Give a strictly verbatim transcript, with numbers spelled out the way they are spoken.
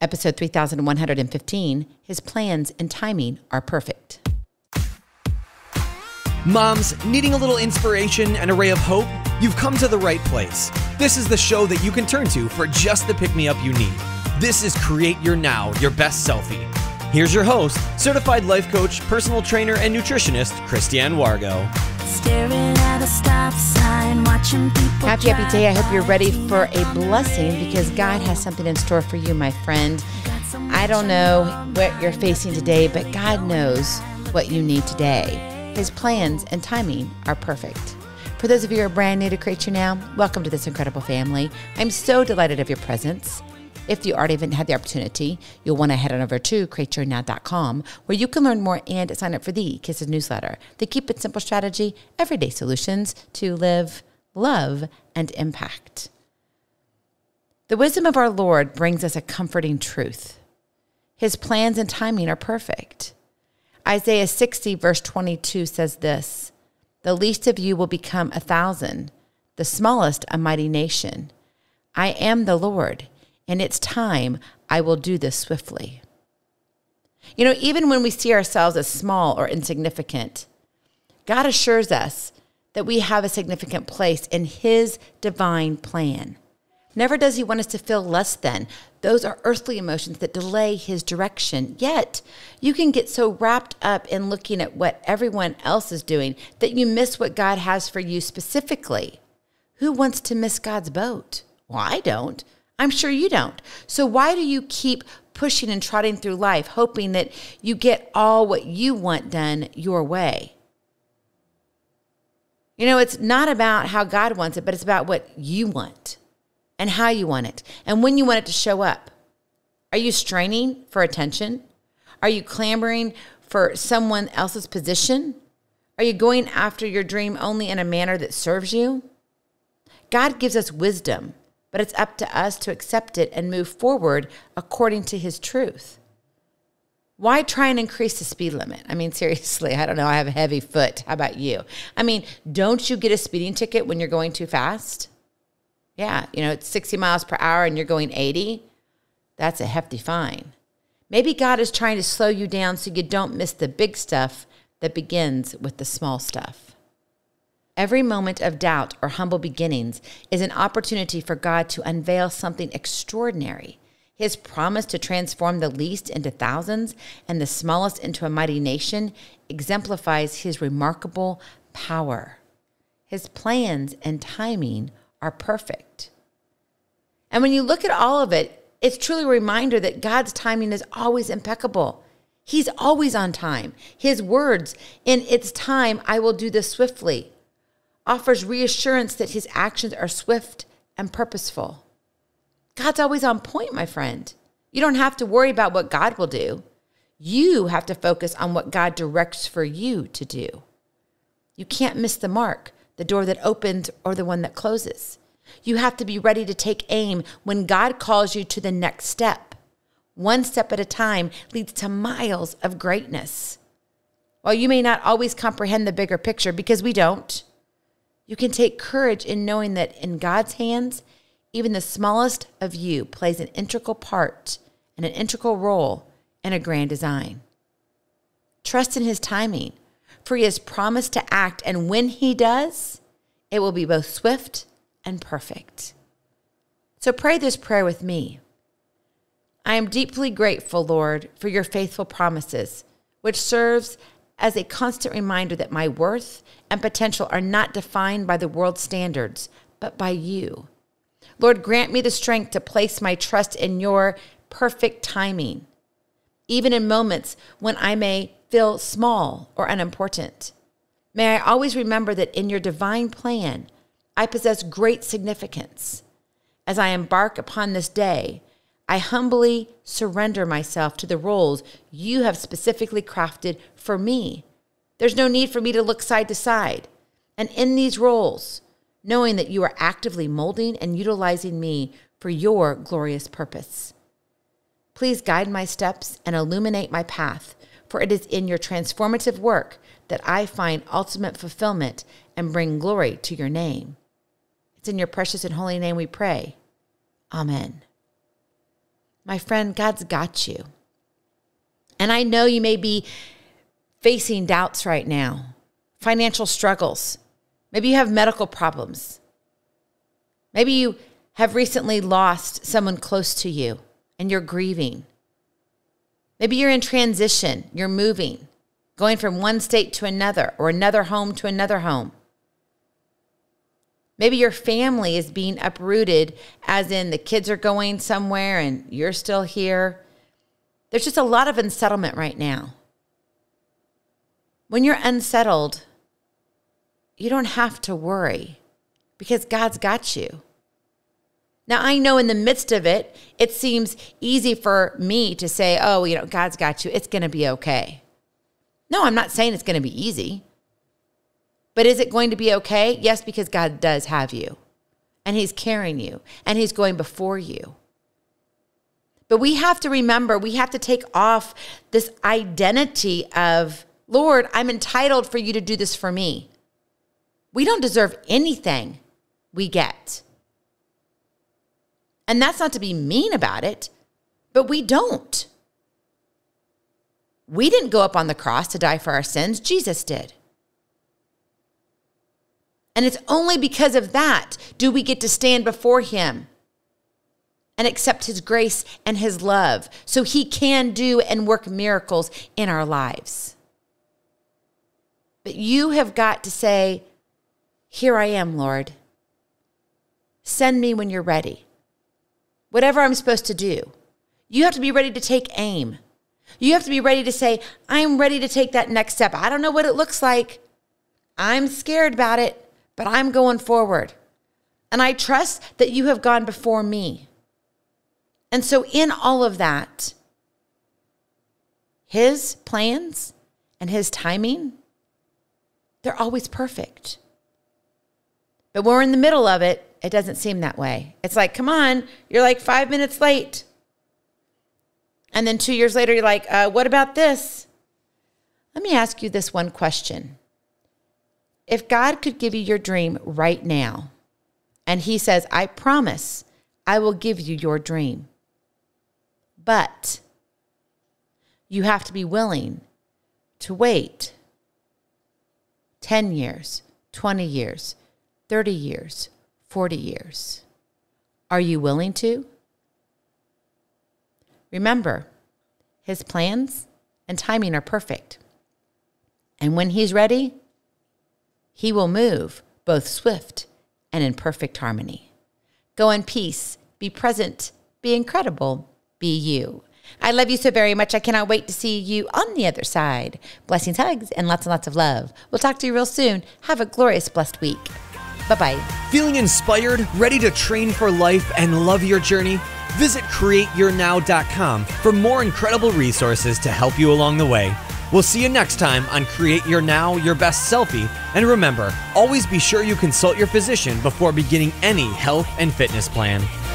Episode three thousand one hundred fifteen, His plans and timing are perfect. Moms, needing a little inspiration and a ray of hope? You've come to the right place. This is the show that you can turn to for just the pick-me-up you need. This is Create Your Now, Your Best Selfie. Here's your host, certified life coach, personal trainer, and nutritionist, Christiane Wargo. Staring at a stop sign, watching people Happy, happy day. I hope you're ready for a blessing because God has something in store for you, my friend. I don't know what you're facing today, but God knows what you need today. His plans and timing are perfect. For those of you who are brand new to Create Your Now, welcome to this incredible family. I'm so delighted of your presence. If you already haven't had the opportunity, you'll want to head on over to create your now dot com where you can learn more and sign up for the Kisses newsletter, the Keep It Simple strategy, everyday solutions to live, love, and impact. The wisdom of our Lord brings us a comforting truth. His plans and timing are perfect. Isaiah sixty verse twenty-two says this, "The least of you will become a thousand, the smallest a mighty nation. I am the Lord. In its time, I will do this swiftly." You know, even when we see ourselves as small or insignificant, God assures us that we have a significant place in His divine plan. Never does He want us to feel less than. Those are earthly emotions that delay His direction. Yet, you can get so wrapped up in looking at what everyone else is doing that you miss what God has for you specifically. Who wants to miss God's boat? Well, I don't. I'm sure you don't. So why do you keep pushing and trotting through life, hoping that you get all what you want done your way? You know, it's not about how God wants it, but it's about what you want and how you want it and when you want it to show up. Are you straining for attention? Are you clambering for someone else's position? Are you going after your dream only in a manner that serves you? God gives us wisdom, but it's up to us to accept it and move forward according to His truth. Why try and increase the speed limit? I mean, seriously, I don't know. I have a heavy foot. How about you? I mean, don't you get a speeding ticket when you're going too fast? Yeah, you know, it's sixty miles per hour and you're going eighty. That's a hefty fine. Maybe God is trying to slow you down so you don't miss the big stuff that begins with the small stuff. Every moment of doubt or humble beginnings is an opportunity for God to unveil something extraordinary. His promise to transform the least into thousands and the smallest into a mighty nation exemplifies His remarkable power. His plans and timing are perfect. And when you look at all of it, it's truly a reminder that God's timing is always impeccable. He's always on time. His words, "In its time, I will do this swiftly," offers reassurance that His actions are swift and purposeful. God's always on point, my friend. You don't have to worry about what God will do. You have to focus on what God directs for you to do. You can't miss the mark, the door that opens or the one that closes. You have to be ready to take aim when God calls you to the next step. One step at a time leads to miles of greatness. While you may not always comprehend the bigger picture, because we don't, you can take courage in knowing that in God's hands, even the smallest of you plays an integral part and an integral role in a grand design. Trust in His timing, for He has promised to act, and when He does, it will be both swift and perfect. So pray this prayer with me. I am deeply grateful, Lord, for your faithful promises, which serves as a constant reminder that my worth and potential are not defined by the world's standards, but by you. Lord, grant me the strength to place my trust in your perfect timing, even in moments when I may feel small or unimportant. May I always remember that in your divine plan, I possess great significance. As I embark upon this day, I humbly surrender myself to the roles you have specifically crafted for me. There's no need for me to look side to side. And in these roles, knowing that you are actively molding and utilizing me for your glorious purpose. Please guide my steps and illuminate my path, for it is in your transformative work that I find ultimate fulfillment and bring glory to your name. It's in your precious and holy name we pray. Amen. My friend, God's got you. And I know you may be facing doubts right now, financial struggles. Maybe you have medical problems. Maybe you have recently lost someone close to you and you're grieving. Maybe you're in transition, you're moving, going from one state to another or another home to another home. Maybe your family is being uprooted, as in the kids are going somewhere and you're still here. There's just a lot of unsettlement right now. When you're unsettled, you don't have to worry because God's got you. Now, I know in the midst of it, it seems easy for me to say, oh, you know, God's got you. It's going to be okay. No, I'm not saying it's going to be easy. But is it going to be okay? Yes, because God does have you. And he's carrying you. And he's going before you. But we have to remember, we have to take off this identity of, Lord, I'm entitled for you to do this for me. We don't deserve anything we get. And that's not to be mean about it, but we don't. We didn't go up on the cross to die for our sins. Jesus did. And it's only because of that do we get to stand before him and accept his grace and his love so he can do and work miracles in our lives. But you have got to say, here I am, Lord. Send me when you're ready. Whatever I'm supposed to do. You have to be ready to take aim. You have to be ready to say, I'm ready to take that next step. I don't know what it looks like. I'm scared about it. But I'm going forward. And I trust that you have gone before me. And so in all of that, his plans and his timing, they're always perfect. But when we're in the middle of it, it doesn't seem that way. It's like, come on, you're like five minutes late. And then two years later, you're like, uh, what about this? Let me ask you this one question. If God could give you your dream right now, and he says, I promise I will give you your dream, but you have to be willing to wait ten years, twenty years, thirty years, forty years. Are you willing to? Remember, his plans and timing are perfect. And when he's ready, he will move both swift and in perfect harmony. Go in peace, be present, be incredible, be you. I love you so very much. I cannot wait to see you on the other side. Blessings, hugs, and lots and lots of love. We'll talk to you real soon. Have a glorious, blessed week. Bye-bye. Feeling inspired, ready to train for life and love your journey? Visit create your now dot com for more incredible resources to help you along the way. We'll see you next time on Create Your Now, Your Best Selfie. And remember, always be sure you consult your physician before beginning any health and fitness plan.